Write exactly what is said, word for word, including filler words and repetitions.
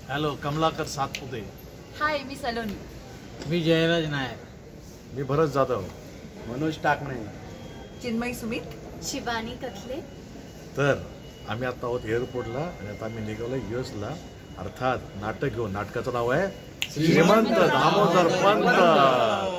Hello, Kamalakar Satpute. Hi, मी सलोनी. मी जयराज नायक. मी भरत जाधव. मनोज टाकणे. चिन्मयी सुमित. शिवानी कथले. तर आम्ही आता आहोत एअरपोर्टला आणि आता आम्ही निघालोय युएसला. अर्थात नाटक घेऊन. नाटकाचं नाव आहे श्रीमंत दामोदर पंत.